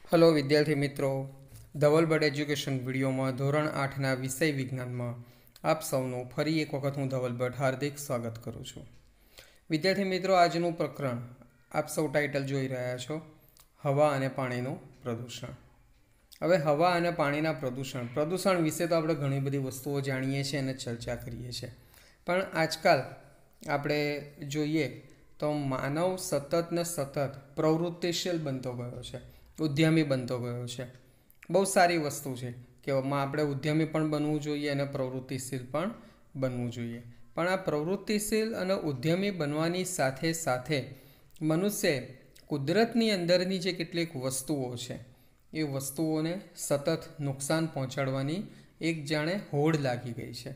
Hello विद्यार्थी मित्रों, धवल bird education video में धोरण 8 विषय विज्ञान में आप सौનું फरी एक वखत हूँ धवल बर्ड हार्दिक स्वागत करूँ छूँ। विद्यार्थी मित्रों, आजનું प्रकरण आप सौ टाइटल જોઈ રહ્યા છો, હવા અને પાણીનું પ્રદૂષણ। હવે હવા અને પાણીના પ્રદૂષણ વિશે તો આપણે ઘણી બધી વસ્તુઓ જાણીએ છીએ અને ચર્ચા કરીએ છીએ, પણ આજકાલ આપણે જોઈએ તો માનવ સતત ને સતત પ્રવૃત્તિશીલ બનતો ગયો છે, ઉદ્યમી बनतो गयो है। बहुत सारी वस्तु है कि આપણે ઉદ્યમી પણ બનવું જોઈએ અને પ્રવૃત્તિશીલ પણ બનવું જોઈએ, પણ આ પ્રવૃત્તિશીલ અને ઉદ્યમી બનવાની સાથે સાથે મનુષ્ય કુદરતની અંદરની જે કેટલીક વસ્તુઓ છે એ વસ્તુઓને સતત નુકસાન પહોંચાડવાની એક જાણે હોડ લાગી ગઈ છે।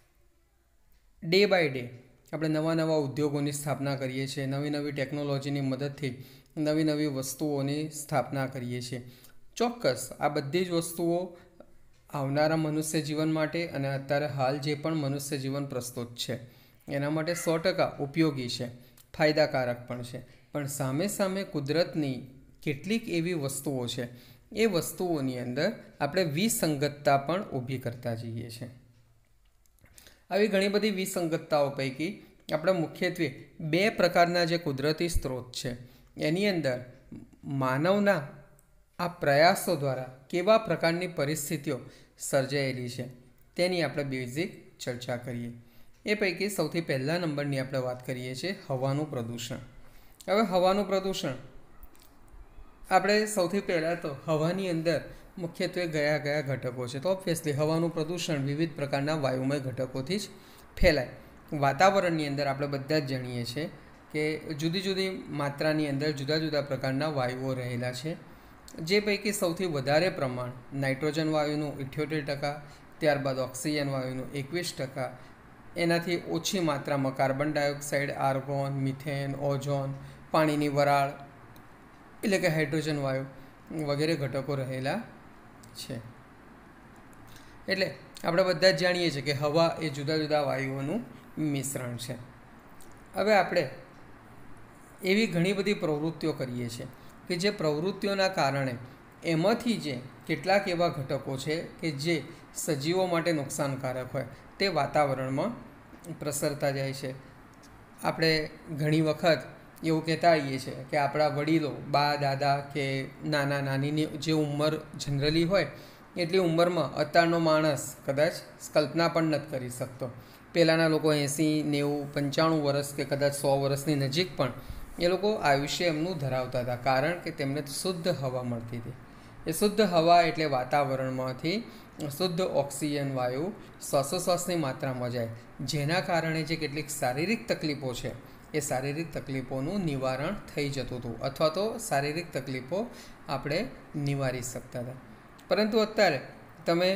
ડે બાય ડે આપણે નવા નવા ઉદ્યોગોની સ્થાપના કરીએ છીએ, નવી નવી ટેકનોલોજીની મદદથી નવી નવી વસ્તુઓની સ્થાપના કરીએ છીએ। ચોક્કસ આ બધી જ વસ્તુઓ આવનારા મનુષ્ય જીવન માટે અને અત્યારે હાલ જે પણ મનુષ્ય જીવન પ્રસ્તુત છે એના માટે 100% ઉપયોગી છે, ફાયદાકારક પણ છે, પણ સામે સામે કુદરતની કેટલીક એવી વસ્તુઓ છે એ વસ્તુઓની અંદર આપણે વિસંગતતા પણ ઊભી કરતા જઈએ છીએ। આવી ઘણી બધી વિસંગતતાઓ પૈકી આપણે મુખ્યત્વે બે પ્રકારના જે કુદરતી સ્ત્રોત છે એની અંદર માનવના આ પ્રયાસો દ્વારા કેવા પ્રકારની પરિસ્થિતિઓ સર્જાયેલી છે તેની આપણે બેઝિક ચર્ચા કરીએ। એ પૈકી સૌથી પહેલા નંબરની આપણે વાત કરીએ છીએ હવાનું પ્રદૂષણ। હવે હવાનું પ્રદૂષણ આપણે સૌથી પહેલાં તો હવાની અંદર મુખ્યત્વે કયા કયા ઘટકો છે, તો ઓબ્વિયસલી હવાનું પ્રદૂષણ વિવિધ પ્રકારના વાયુમય ઘટકોથી જ ફેલાય। વાતાવરણની અંદર આપણે બધા જ જાણીએ છીએ કે જુદી જુદી માત્રાની અંદર જુદા જુદા પ્રકારના વાયુઓ રહેલા છે, જે પૈકી સૌથી વધારે પ્રમાણ નાઇટ્રોજન વાયુનું 78%, ત્યારબાદ ઓક્સિજન વાયુનું 21%, એનાથી ઓછી માત્રામાં carbon dioxide, argon, methane, ozone, પાણીની વરાળ એટલે કે હાઇડ્રોજન વાયુ વગેરે ઘટકો રહેલા છે। એટલે આપણે બધા જ જાણીએ છીએ કે હવા એ જુદા જુદા વાયુઓનું મિશ્રણ છે। હવે આપણે એવી ઘણી બધી પ્રવૃત્તિઓ કરીએ છીએ કે જે પ્રવૃત્તિઓના કારણે એમાંથી જે કેટલાક એવા ઘટકો છે કે જે સજીવો માટે નુકસાનકારક હોય તે વાતાવરણમાં પ્રસરતા જાય છે। આપણે ઘણી વખત એવું કહેતા આવીએ છીએ કે આપણા વડીલો, બા દાદા કે નાના નાનીની જે ઉંમર જનરલી હોય એટલી ઉંમરમાં અત્યારનો માણસ કદાચ કલ્પના પણ નથી કરી શકતો। પહેલાંના લોકો 80, 90, 95 વર્ષ કે કદાચ 100 વર્ષની નજીક પણ એ લોકો આયુષ્ય એમનું ધરાવતા હતા, કારણ કે તેમને શુદ્ધ હવા મળતી હતી। એ શુદ્ધ હવા એટલે વાતાવરણમાંથી શુદ્ધ ઓક્સિજન વાયુ શ્વાસોશ્વાસની માત્રામાં જાય, જેના કારણે જે કેટલીક શારીરિક તકલીફો છે એ શારીરિક તકલીફોનું નિવારણ થઈ જતું હતું, અથવા તો શારીરિક તકલીફો આપણે નિવારી શકતા હતા। પરંતુ અત્યારે તમે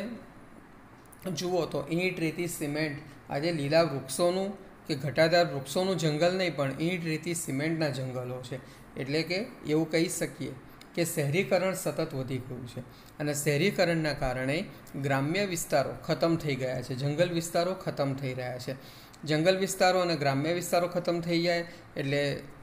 જુઓ તો ઈંટ, રેતી, સિમેન્ટ, આજે લીલા વૃક્ષોનું કે ઘટાદાર વૃક્ષોનું જંગલ નહીં પણ ઈંટ, રેતી, સિમેન્ટના જંગલો છે। એટલે કે એવું કહી શકીએ કે શહેરીકરણ સતત વધી ગયું છે અને શહેરીકરણના કારણે ગ્રામ્ય વિસ્તારો ખતમ થઈ ગયા છે, જંગલ વિસ્તારો ખતમ થઈ રહ્યા છે। જંગલ વિસ્તારો અને ગ્રામ્ય વિસ્તારો ખતમ થઈ જાય એટલે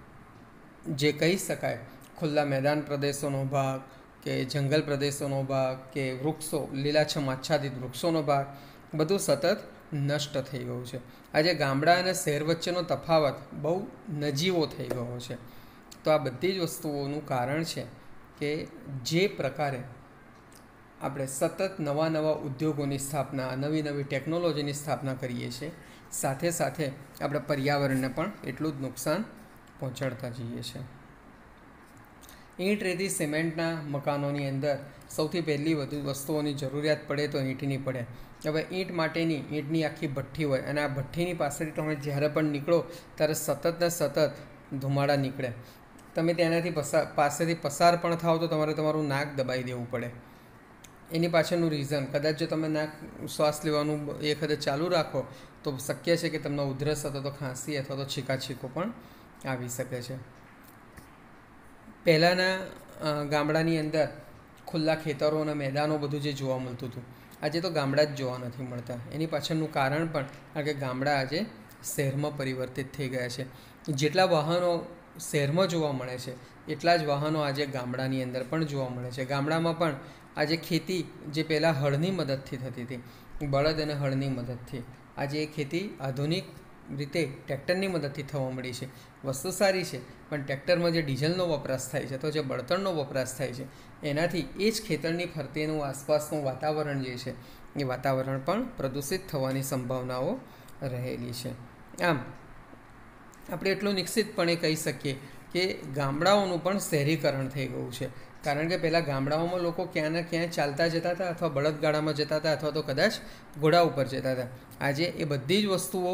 જે કહી શકાય ખુલ્લા મેદાન પ્રદેશોનો ભાગ કે જંગલ પ્રદેશોનો ભાગ કે વૃક્ષો, લીલાછમ આચ્છાદિત વૃક્ષોનો ભાગ બધું સતત નષ્ટ થઈ ગયું છે। આજે ગામડા અને શહેર વચ્ચેનો તફાવત બહુ નજીવો થઈ ગયો છે। તો આ બધી જ વસ્તુઓનું કારણ છે કે જે પ્રકારે આપણે સતત નવા નવા ઉદ્યોગોની સ્થાપના, નવી નવી ટેકનોલોજીની સ્થાપના કરીએ છીએ, સાથે સાથે આપણે પર્યાવરણને પણ એટલું જ નુકસાન પહોંચાડતા જઈએ છીએ। ઈંટ, રેતી, સિમેન્ટના મકાનોની અંદર સૌથી પહેલી વધુ વસ્તુઓની જરૂરિયાત પડે તો ઈંટની પડે। હવે ઈંટ માટેની ઈંટની આખી ભઠ્ઠી હોય અને આ ભઠ્ઠીની પાસેથી તમે જ્યારે પણ નીકળો ત્યારે સતત ને સતત ધુમાડા નીકળે। તમે તેનાથી પાસેથી પસાર પણ થાવ તો તમારે તમારું નાક દબાઈ દેવું પડે। એની પાછળનું રીઝન, કદાચ જો તમે નાક શ્વાસ લેવાનું એ વખતે ચાલુ રાખો તો શક્ય છે કે તમને ઉધરસ અથવા તો ખાંસી અથવા તો છીંકો પણ આવી શકે છે। પહેલાંના ગામડાની અંદર ખુલ્લા ખેતરો અને મેદાનો બધું જે જોવા મળતું હતું, આજે તો ગામડા જ જોવા નથી મળતા। એની પાછળનું કારણ પણ કારણ કે ગામડા આજે શહેરમાં પરિવર્તિત થઈ ગયા છે। જેટલા વાહનો શહેરમાં જોવા મળે છે એટલા જ વાહનો આજે ગામડાની અંદર પણ જોવા મળે છે. ગામડામાં પણ આજે ખેતી જે પહેલાં હળની મદદથી થતી હતી, બળદ અને હળની મદદથી, આજે એ ખેતી આધુનિક રીતે ટ્રેક્ટરની મદદથી થવા મળી છે. વસ્તુ સારી છે, પણ ટ્રેક્ટરમાં જે ડીઝલનો વપરાશ થાય છે, તો જે બળતણનો વપરાશ થાય છે, એનાથી એ જ ખેતરની ફરતેનું આસપાસનું વાતાવરણ જે છે એ વાતાવરણ પણ પ્રદૂષિત થવાની સંભાવનાઓ રહેલી છે. આમ આપણે એટલું નિશ્ચિતપણે કહી શકીએ કે ગામડાઓનું પણ શહેરીકરણ થઈ ગયું છે. કારણ કે પહેલાં ગામડાઓમાં લોકો ક્યાં ને ક્યાં ચાલતા જતા હતા, અથવા બળદગાડામાં જતા હતા, અથવા તો કદાચ ઘોડા ઉપર જતા હતા. આજે એ બધી જ વસ્તુઓ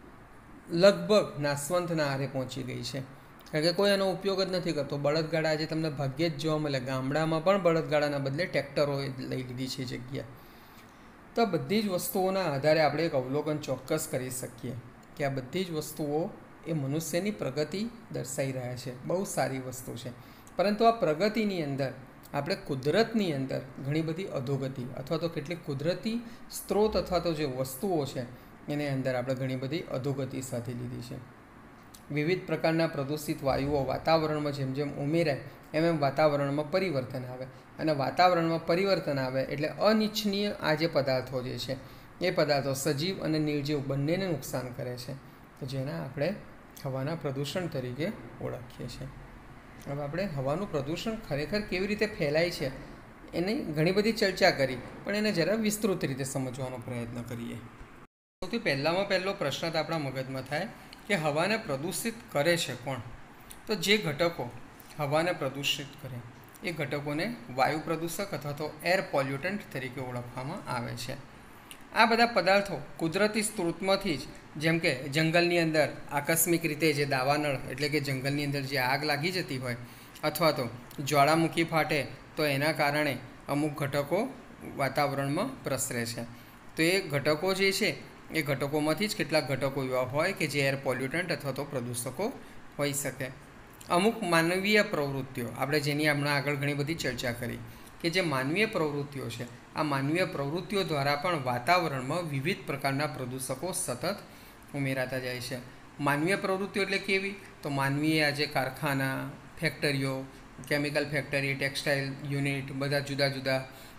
લગભગ નાશવંતના આરે પહોંચી ગઈ છે, કારણ કે કોઈ એનો ઉપયોગ જ નથી કરતો. બળદગાડા આજે તમને ભાગ્યે જ જોવા મળે. ગામડામાં પણ બળદગાડાના બદલે ટ્રેક્ટરોએ લઈ લીધી છે જગ્યા. તો આ બધી જ વસ્તુઓના આધારે આપણે એક અવલોકન ચોક્કસ કરી શકીએ કે આ બધી જ વસ્તુઓ એ મનુષ્યની પ્રગતિ દર્શાવી રહ્યા છે. બહુ સારી વસ્તુ છે, પરંતુ આ પ્રગતિની અંદર આપણે કુદરતની અંદર ઘણી બધી અધોગતિ, અથવા તો કેટલીક કુદરતી સ્ત્રોત અથવા તો જે વસ્તુઓ છે એની અંદર આપણે ઘણી બધી અધોગતિ સાધી લીધી છે. વિવિધ પ્રકારના પ્રદૂષિત વાયુઓ વાતાવરણમાં જેમ જેમ ઉમેરાય એમ વાતાવરણમાં પરિવર્તન આવે, અને વાતાવરણમાં પરિવર્તન આવે એટલે અનિચ્છનીય આ જે પદાર્થો જે છે એ પદાર્થો સજીવ અને નિર્જીવ બંનેને નુકસાન કરે છે, જેના આપણે હવાના પ્રદૂષણ તરીકે ઓળખીએ છીએ. હવે આપણે હવાનું પ્રદૂષણ ખરેખર કેવી રીતે ફેલાય છે એની ઘણી બધી ચર્ચા કરી, પણ એને જરા વિસ્તૃત રીતે સમજવાનો પ્રયત્ન કરીએ. સૌથી પહેલો પ્રશ્ન તો આપણા મગજમાં થાય કે હવાને પ્રદૂષિત કરે છે કોણ? તો જે ઘટકો હવાને પ્રદૂષિત કરે એ ઘટકોને વાયુ પ્રદૂષક અથવા તો એર પોલ્યુટન્ટ તરીકે ઓળખવામાં આવે છે. આ બધા પદાર્થો કુદરતી સ્ત્રોતમાંથી જ, જેમ કે જંગલની અંદર આકસ્મિક રીતે જે દાવાનળ એટલે કે જંગલની અંદર જે આગ લાગી જતી હોય, અથવા તો જ્વાળામુખી ફાટે તો એના કારણે અમુક ઘટકો વાતાવરણમાં પ્રસરે છે. તો એ ઘટકો જે છે એ ઘટકોમાંથી જ કેટલાક ઘટકો એવા હોય કે જે એર પોલ્યુટન્ટ અથવા તો પ્રદૂષકો હોઈ શકે. અમુક માનવીય પ્રવૃત્તિઓ, આપણે જેની હમણાં આગળ ઘણી બધી ચર્ચા કરી કે જે માનવીય પ્રવૃત્તિઓ છે, આ માનવીય પ્રવૃત્તિઓ દ્વારા પણ વાતાવરણમાં વિવિધ પ્રકારના પ્રદૂષકો સતત ઉમેરાતા જાય છે. માનવીય પ્રવૃત્તિઓ એટલે કેવી? તો માનવીએ આજે કારખાના, ફેક્ટરીઓ, કેમિકલ ફેક્ટરી, ટેક્સટાઇલ યુનિટ, બધા જુદા જુદા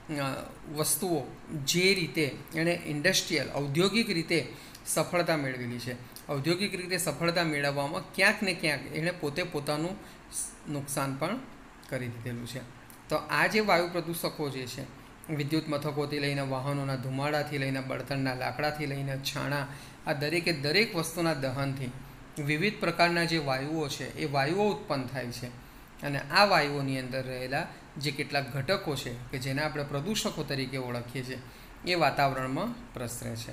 વસ્તુઓ જે રીતે એણે ઇન્ડસ્ટ્રીયલ ઔદ્યોગિક રીતે સફળતા મેળવેલી છે, ઔદ્યોગિક રીતે સફળતા મેળવવામાં ક્યાંક ને ક્યાંક એણે પોતે પોતાનું નુકસાન પણ કરી દીધેલું છે. તો આ જે વાયુ પ્રદૂષકો જે છે, વિદ્યુત મથકોથી લઈને વાહનોના ધુમાડાથી લઈને બળતણના લાકડાથી લઈને છાણા, આ દરેકે દરેક વસ્તુના દહનથી વિવિધ પ્રકારના જે વાયુઓ છે એ વાયુઓ ઉત્પન્ન થાય છે, અને આ વાયુઓની અંદર રહેલા જે કેટલાક ઘટકો છે કે જેને આપણે પ્રદૂષકો તરીકે ઓળખીએ છીએ એ વાતાવરણમાં પ્રસરે છે.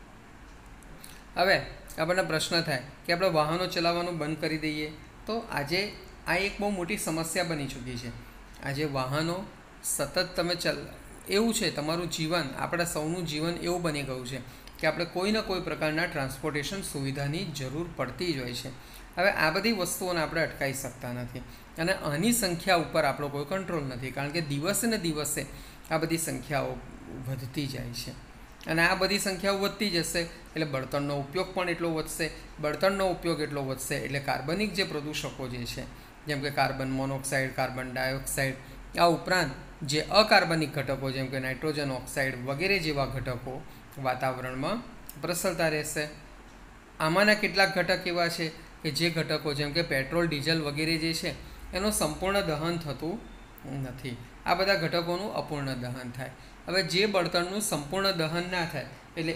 હવે આપણને પ્રશ્ન થાય કે આપણે વાહનો ચલાવવાનું બંધ કરી દઈએ તો આજે આ એક બહુ મોટી સમસ્યા બની ચૂકી છે. આજે વાહનો સતત તમે એવું છે, તમારું જીવન, આપણા સૌનું જીવન એવું બની ગયું છે કે આપણે કોઈને કોઈ પ્રકારના ટ્રાન્સપોર્ટેશન સુવિધાની જરૂર પડતી જ હોય છે. હવે આ બધી વસ્તુઓને આપણે અટકાવી શકતા નથી, અને આની સંખ્યા ઉપર આપણો કોઈ કંટ્રોલ નથી, કારણ કે દિવસે ને દિવસે આ બધી સંખ્યાઓ વધતી જાય છે, અને આ બધી સંખ્યાઓ વધતી જશે એટલે બળતણનો ઉપયોગ પણ એટલો વધશે. બળતણનો ઉપયોગ એટલો વધશે એટલે કાર્બનિક જે પ્રદૂષકો જે છે, જેમ કે કાર્બન મોનોક્સાઇડ, કાર્બન ડાયોક્સાઇડ, આ ઉપરાંત જે અકાર્બનિક ઘટકો જેમ કે નાઇટ્રોજન ઓક્સાઇડ વગેરે જેવા ઘટકો વાતાવરણમાં પ્રસરતા રહેશે. આમાંના કેટલાક ઘટક એવા છે કે જે ઘટકો જેમ કે પેટ્રોલ, ડીઝલ વગેરે જે છે એનું સંપૂર્ણ દહન થતું નથી. આ બધા ઘટકોનું અપૂર્ણ દહન થાય. હવે જે બળતણનું સંપૂર્ણ દહન ના થાય એટલે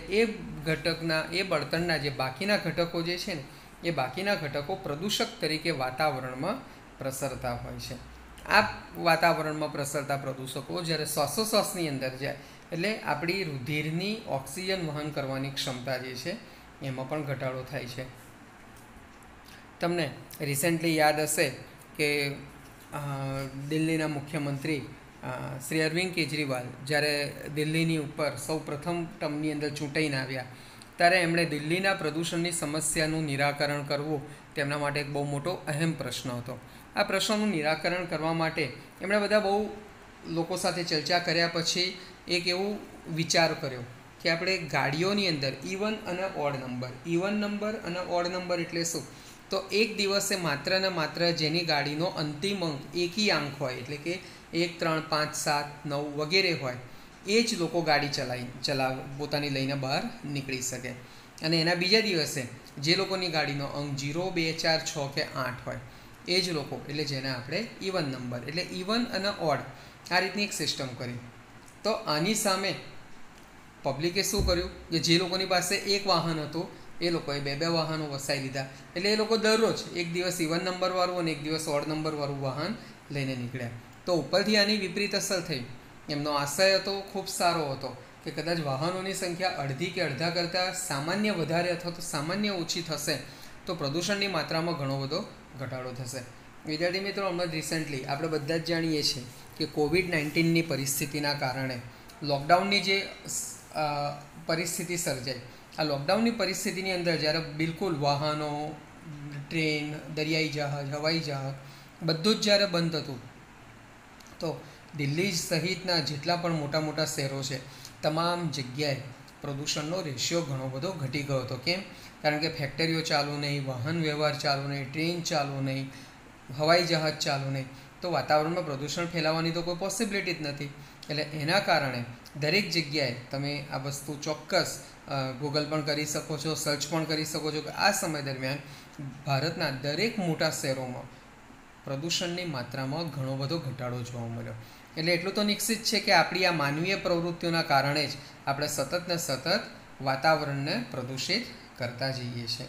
એ બળતણના જે બાકીના ઘટકો જે છે ને એ બાકીના ઘટકો પ્રદૂષક તરીકે વાતાવરણમાં પ્રસરતા હોય છે. આ વાતાવરણમાં પ્રસરતા પ્રદૂષકો જ્યારે શ્વાસોશ્વાસની અંદર જાય એટલે આપણી રુધિરની ઓક્સિજન વહન કરવાની ક્ષમતા જે છે એમાં પણ ઘટાડો થાય છે. તમને રિસેન્ટલી યાદ હશે કે દિલ્હીના મુખ્યમંત્રી શ્રી અરવિંદ કેજરીવાલ જ્યારે દિલ્હીની ઉપર સૌ પ્રથમ ટર્મની અંદર ચૂંટાઈને આવ્યા ત્યારે એમણે દિલ્હીના પ્રદૂષણની સમસ્યાનું નિરાકરણ કરવું તેમના માટે એક બહુ મોટો અહેમ પ્રશ્ન હતો. આ પ્રશ્નનું નિરાકરણ કરવા માટે એમણે બધા બહુ લોકો સાથે ચર્ચા કર્યા પછી એક એવું વિચાર કર્યો કે આપણે ગાડીઓની અંદર ઇવન અને ઓડ નંબર, ઇવન નંબર અને ઓડ નંબર એટલે શું? તો એક દિવસે માત્ર ને માત્ર જેની ગાડીનો અંતિમ અંક એકી આંક હોય, એટલે કે 1, 3, 5, 7, 9 વગેરે હોય, એ જ લોકો ગાડી પોતાની લઈને બહાર નીકળી શકે. અને એના બીજા દિવસે જે લોકોની ગાડીનો અંક 0, 2, 4, 6 કે 8 હોય, એ જ લોકો, એટલે જેને આપણે ઇવન નંબર, એટલે ઇવન અને ઓડ આ રીતની એક સિસ્ટમ કરી. તો આની સામે પબ્લિકે શું કર્યું કે જે લોકોની પાસે એક વાહન હતું એ લોકોએ 2 વાહનો વસાવી લીધા. એટલે એ લોકો દરરોજ એક દિવસ ઇવન નંબરવાળું અને એક દિવસ ઓડ નંબરવાળું વાહન લઈને નીકળ્યા. તો ઉપરથી આની વિપરીત અસર થઈ. એમનો આશય હતો ખૂબ સારો હતો કે કદાચ વાહનોની સંખ્યા અડધી કે અડધા કરતાં સામાન્ય વધારે અથવા તો સામાન્ય ઓછી થશે તો પ્રદૂષણની માત્રામાં ઘણો બધો ઘટાડો થશે. વિદ્યાર્થી મિત્રો, હમણાં રિસેન્ટલી આપણે બધા જ જાણીએ છીએ કે કોવિડ-19ની પરિસ્થિતિના કારણે લોકડાઉનની જે પરિસ્થિતિ સર્જાઈ, આ લોકડાઉનની પરિસ્થિતિની અંદર જ્યારે બિલકુલ વાહનો, ટ્રેન, દરિયાઈ જહાજ, હવાઈ જહાજ બધું જ જ્યારે બંધ હતું, તો દિલ્હી સહિતના જેટલા પણ મોટા મોટા શહેરો છે તમામ જગ્યાએ પ્રદૂષણનો રેશિયો ઘણો બધો ઘટી ગયો હતો. કેમ? કારણ કે ફેક્ટરીઓ ચાલુ નહીં, વાહન વ્યવહાર ચાલુ નહીં, ટ્રેન ચાલુ નહીં, હવાઈ જહાજ ચાલુ નહીં, તો વાતાવરણમાં પ્રદૂષણ ફેલાવવાની તો કોઈ પોસિબિલિટી જ નથી. એટલે એના કારણે દરેક જગ્યાએ તમે આ વસ્તુ ચોક્કસ ગૂગલ પણ કરી શકો છો, સર્ચ પણ કરી શકો છો કે આ સમય દરમિયાન ભારતના દરેક મોટા શહેરોમાં પ્રદૂષણની માત્રામાં ઘણો બધો ઘટાડો જોવા મળ્યો. એટલે એટલું તો નિશ્ચિત છે કે આપણી આ માનવીય પ્રવૃત્તિઓના કારણે જ આપણે સતત ને સતત વાતાવરણને પ્રદૂષિત કરતા જઈએ છીએ.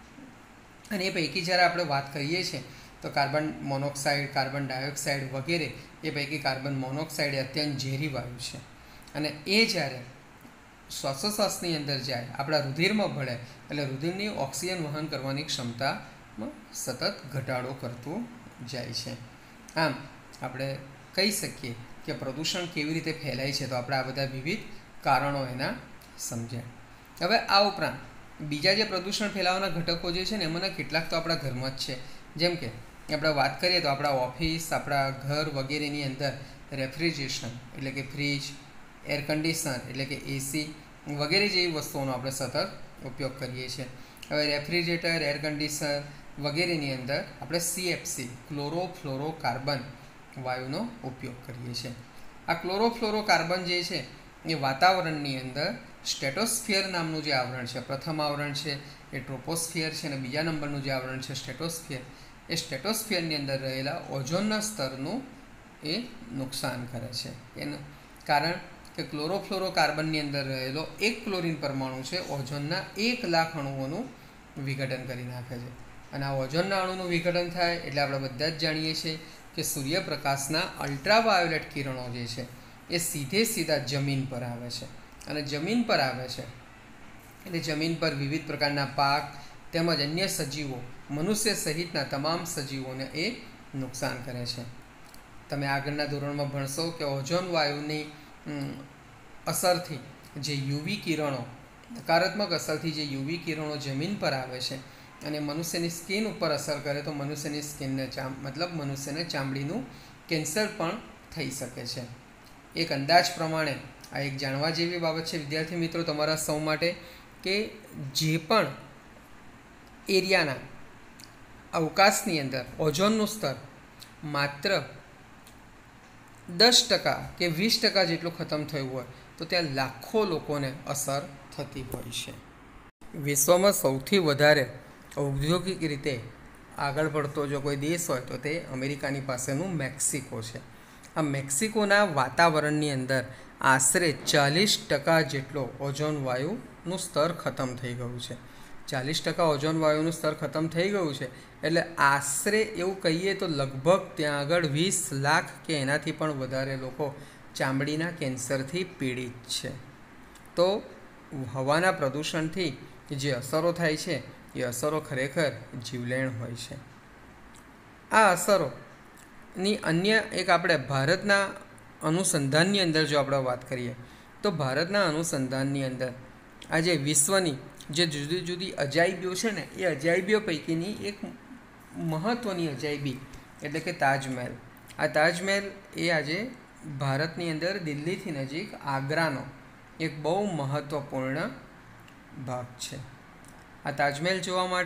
અને એ પૈકી જ્યારે આપણે વાત કરીએ છીએ તો કાર્બન મોનોક્સાઇડ, કાર્બન ડાયોક્સાઇડ વગેરે, એ પૈકી કાર્બન મોનોક્સાઇડ એ અત્યંત ઝેરી વાયુ છે. અને એ જ્યારે શ્વાસોશ્વાસની અંદર જાય, આપણા રુધિરમાં ભળે, એટલે રુધિરની ઓક્સિજન વહન કરવાની ક્ષમતામાં સતત ઘટાડો કરતું જાય છે. આમ આપણે કહી શકીએ કે પ્રદૂષણ કેવી રીતે ફેલાય છે, તો આપણે આ બધા વિવિધ કારણો એના સમજ્યા. હવે આ ઉપરાંત બીજા જે પ્રદૂષણ ફેલાવાના ઘટકો જે છે ને એમાંના કેટલાક તો આપણા ઘરમાં જ છે. જેમ કે આપણે વાત કરીએ તો આપણા ઓફિસ, આપણા ઘર વગેરેની અંદર રેફ્રિજરેશન એટલે કે ફ્રીજ, એર કન્ડિશનર એટલે કે એસી વગેરે જેવી વસ્તુઓનો આપણે સતત ઉપયોગ કરીએ છીએ. હવે રેફ્રિજરેટર, એર કન્ડિશનર વગેરેની અંદર આપણે CFC ક્લોરોફ્લોરોકાર્બન વાયુનો ઉપયોગ કરીએ છીએ. આ ક્લોરોફ્લોરોકાર્બન જે છે એ વાતાવરણની અંદર સ્ટ્રેટોસ્ફિયર નામનું જે આવરણ છે, પ્રથમ આવરણ છે એ ટ્રોપોસ્ફિયર છે અને બીજા નંબરનું જે આવરણ છે સ્ટ્રેટોસ્ફિયર, એ સ્ટ્રેટોસ્ફિયરની અંદર રહેલા ઓઝોનના સ્તરનું એ નુકસાન કરે છે. એનું કારણ કે ક્લોરોફ્લોરોકાર્બનની અંદર રહેલો એક ક્લોરીન પરમાણુ છે ઓઝોનના 1,00,000 અણુઓનું વિઘટન કરી નાખે છે. અને આ ઓઝોનના અણુનું વિઘટન થાય એટલે આપણે બધા જ જાણીએ છીએ કે સૂર્યપ્રકાશના અલ્ટ્રાવાયોલેટ કિરણો જે છે એ સીધા જમીન પર આવે છે. અને જમીન પર આવે છે એટલે જમીન પર વિવિધ પ્રકારના પાક તેમજ અન્ય સજીવો, મનુષ્ય સહિતના તમામ સજીવોને એ નુકસાન કરે છે. તમે આગળના ધોરણમાં ભણશો કે ઓઝોન વાયુની અસરથી જે યુવી કિરણો, નકારાત્મક અસરથી જે યુવી કિરણો જમીન પર આવે છે અને મનુષ્યની સ્કિન ઉપર અસર કરે તો મનુષ્યની સ્કિનને મનુષ્યને ચામડીનું કેન્સર પણ થઈ શકે છે. એક અંદાજ પ્રમાણે આ એક જાણવા જેવી બાબત છે વિદ્યાર્થી મિત્રો તમારા સૌ માટે કે જે પણ એરિયાના અવકાશની અંદર ઓઝોનનું સ્તર માત્ર 10% કે 20% જેટલું ખતમ થયું હોય તો ત્યાં લાખો લોકોને અસર થતી હોય છે. વિશ્વમાં સૌથી વધારે ઔદ્યોગિક રીતે આગળ પડતો જો કોઈ દેશ હોય તો તે અમેરિકાની પાસેનું મેક્સિકો છે. આ મેક્સિકોના વાતાવરણની અંદર આશરે 40% જેટલો ઓઝોન વાયુનું સ્તર ખતમ થઈ ગયું છે. 40% ઓઝોન વાયુનું સ્તર ખતમ થઈ ગયું છે એટલે આશરે એવું કહીએ તો લગભગ ત્યાં આગળ 20 લાખ કે એનાથી પણ વધારે લોકો ચામડીના કેન્સરથી પીડિત છે. તો હવાના પ્રદૂષણથી જે અસરો થાય છે એ અસરો ખરેખર જીવલેણ હોય છે. આ અસરોની અન્ય એક આપણે ભારતના અનુસંધાનની અંદર જો આપણે વાત કરીએ તો ભારતના અનુસંધાનની અંદર આજે વિશ્વની જે જુદી જુદી અજાયબીઓ છે ને એ અજાયબીઓ પૈકીની એક મહત્ત્વની અજાયબી એટલે કે તાજમહેલ. આ તાજમહેલ એ આજે ભારતની અંદર દિલ્હીથી નજીક આગ્રાનો એક બહુ મહત્ત્વપૂર્ણ ભાગ છે. આ તાજમહેલ જોવા માટે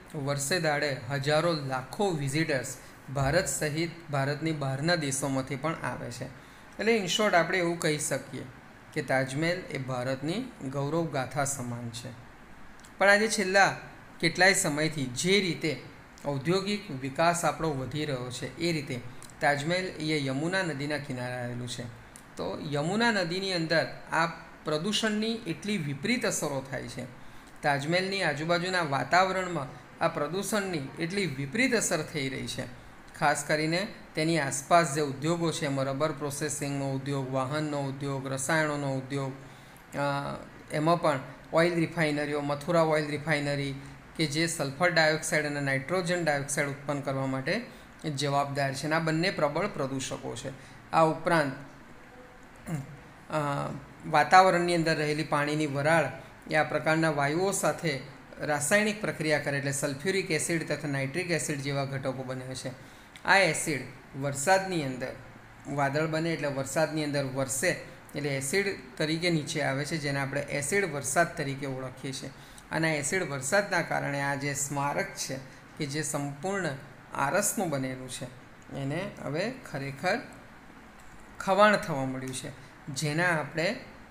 વર્ષે દાડે હજારો લાખો વિઝિટર્સ ભારત સહિત ભારતની બહારના દેશોમાંથી પણ આવે છે. એટલે ઇન શોર્ટ આપણે એવું કહી શકીએ કે તાજમહેલ એ ભારતની ગૌરવ ગાથા સમાન છે. પણ આજે છેલ્લા કેટલાય સમયથી જે રીતે ઔદ્યોગિક વિકાસ આપણો વધી રહ્યો છે એ રીતે તાજમહેલ એ યમુના નદીના કિનારે આવેલું છે. તો યમુના નદીની અંદર આ પ્રદૂષણની એટલી વિપરીત અસરો થાય છે. તાજમહેલની આજુબાજુના વાતાવરણમાં આ પ્રદૂષણની એટલી વિપરીત અસર થઈ રહી છે. ખાસ કરીને તેની આસપાસ જે ઉદ્યોગો છે એમાં રબર પ્રોસેસિંગનો ઉદ્યોગ, વાહનનો ઉદ્યોગ, રસાયણોનો ઉદ્યોગ, એમાં પણ ઓઇલ રિફાઇનરીઓ, મથુરા ઓઇલ રિફાઇનરી કે જે સલ્ફર ડાયોક્સાઇડ અને નાઇટ્રોજન ડાયોક્સાઇડ ઉત્પન્ન કરવા માટે જવાબદાર છે. અને આ બંને પ્રબળ પ્રદૂષકો છે. આ ઉપરાંત વાતાવરણની અંદર રહેલી પાણીની વરાળ એ આ પ્રકારના વાયુઓ સાથે રાસાયણિક પ્રક્રિયા કરે એટલે સલ્ફ્યુરિક એસિડ તથા નાઇટ્રિક એસિડ જેવા ઘટકો બને છે. આ એસિડ વરસાદની અંદર વાદળ બને એટલે વરસાદની અંદર વરસે એટલે એસિડ તરીકે નીચે આવે છે, જેને આપણે એસિડ વરસાદ તરીકે ઓળખીએ છીએ. અને એસિડ વરસાદના કારણે આ જે સ્મારક છે કે જે સંપૂર્ણ આરસનું બનેલું છે એને હવે ખરેખર ખવાણ થવા મળ્યું છે, જેના આપણે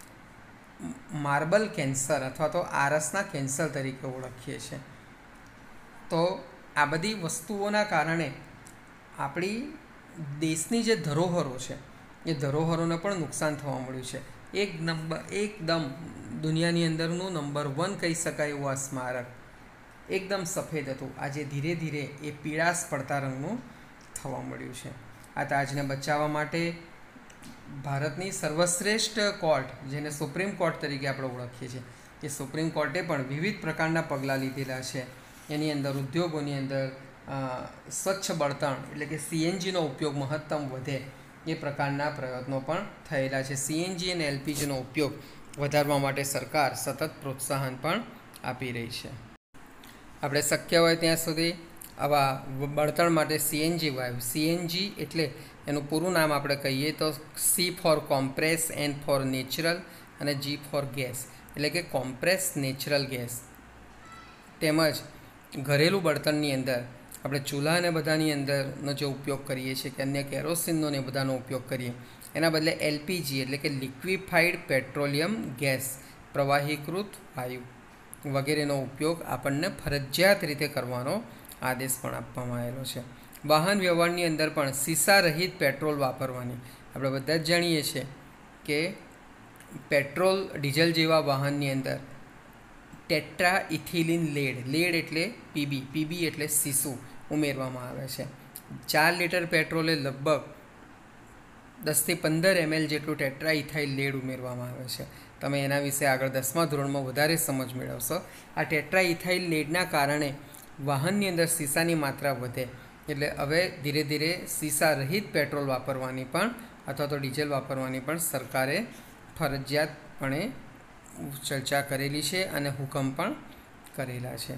માર્બલ કેન્સર અથવા તો આરસના કેન્સર તરીકે ઓળખીએ છીએ. તો આ બધી વસ્તુઓના કારણે આપણી દેશની જે ધરોહરો છે એ ધરોહરોને પણ નુકસાન થવા મળ્યું છે. એકદમ દુનિયાની અંદરનું નંબર 1 કહી શકાય એવું આ સ્મારક એકદમ સફેદ હતું. આજે ધીરે ધીરે એ પીળાશ પડતા રંગનું થવા મળ્યું છે. આ તાજને બચાવવા માટે ભારતની સર્વશ્રેષ્ઠ કોર્ટ, જેને સુપ્રીમ કોર્ટ તરીકે આપણે ઓળખીએ છીએ, એ સુપ્રીમ કોર્ટે પણ વિવિધ પ્રકારના પગલાં લીધેલા છે. એની અંદર ઉદ્યોગોની અંદર સ્વચ્છ બળતણ એટલે કે સીએનજીનો ઉપયોગ મહત્તમ વધે એ પ્રકારના પ્રયત્નો પણ થયેલા છે. સીએનજી અને એલપીજીનો ઉપયોગ વધારવા માટે સરકાર સતત પ્રોત્સાહન પણ આપી રહી છે. આપણે શક્ય હોય ત્યાં સુધી આવા બળતણ માટે સીએનજી વાયુ, સીએનજી એટલે એનું પૂરું નામ આપણે કહીએ તો C for compress, N for natural અને જી ફોર ગેસ એટલે કે કોમ્પ્રેસ નેચરલ ગેસ, તેમજ ઘરેલું બળતણની અંદર આપણે ચૂલા અને બધાની અંદરનો જે ઉપયોગ કરીએ છીએ કે અન્ય કેરોસીનનો ને બધાનો ઉપયોગ કરીએ એના બદલે એલપીજી એટલે કે લિક્વિફાઈડ પેટ્રોલિયમ ગેસ, પ્રવાહીકૃત વાયુ વગેરેનો ઉપયોગ આપણને ફરજિયાત રીતે કરવાનો આદેશ પણ આપવામાં આવેલો છે. વાહન વ્યવહારની અંદર પણ સીસા રહિત પેટ્રોલ વાપરવાની. આપણે બધા જ જાણીએ છીએ કે પેટ્રોલ ડીઝલ જેવા વાહનની અંદર ટેટ્રા ઇથિલિન લેડ એટલે પીબી એટલે સીસું ઉમેરવામાં આવે છે. 4 લીટર પેટ્રોલે લગભગ 10 થી 15 ml જેટલું ટેટ્રા ઇથાઇલ લેડ ઉમેરવામાં આવે છે. તમે એના વિશે આગળ 10મા ધોરણમાં વધારે સમજ મેળવશો. આ ટેટ્રા ઇથાઇલ લેડના કારણે વાહનની અંદર સીસાની માત્રા વધે એટલે હવે ધીરે ધીરે સીસા રહિત પેટ્રોલ વાપરવાની પણ અથવા તો ડીઝલ વાપરવાની પણ સરકારે ફરજિયાતપણે ચર્ચા કરેલી છે અને હુકમ પણ કરેલા છે.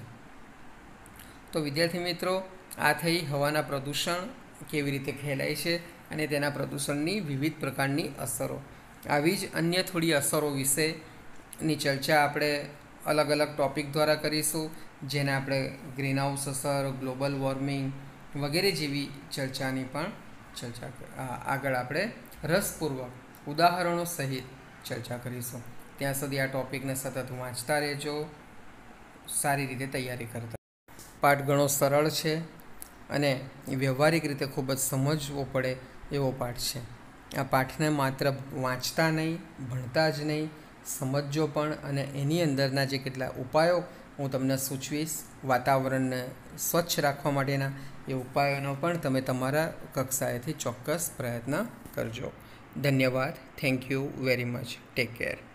તો વિદ્યાર્થી મિત્રો, આ થઈ હવાના પ્રદૂષણ કેવી રીતે ફેલાય છે અને તેના પ્રદૂષણની વિવિધ પ્રકારની અસરો. આવી જ અન્ય થોડી અસરો વિશેની ચર્ચા આપણે અલગ અલગ ટૉપિક દ્વારા કરીશું, જેને આપણે ગ્રીનહાઉસ અસર, ગ્લોબલ વોર્મિંગ વગેરે જેવી ચર્ચાની પણ આગળ આપણે રસપૂર્વક ઉદાહરણો સહિત ચર્ચા કરીશું. ત્યાં સુધી આ ટૉપિકને સતત વાંચતા રહેજો, સારી રીતે તૈયારી કરતા. પાઠ ઘણો સરળ છે અને વ્યવહારિક રીતે ખૂબ જ સમજવો પડે એવો પાઠ છે. આ પાઠને માત્ર વાંચતા નહીં, ભણતા જ નહીં, સમજજો પણ, અને એની અંદરના જે કેટલા ઉપાયો હું તમને સૂચવીશ વાતાવરણને સ્વચ્છ રાખવા માટેના, એ ઉપાયોનો પણ તમે તમારા કક્ષાએથી ચોક્કસ પ્રયત્ન કરજો. ધન્યવાદ. Thank you very much. Take care.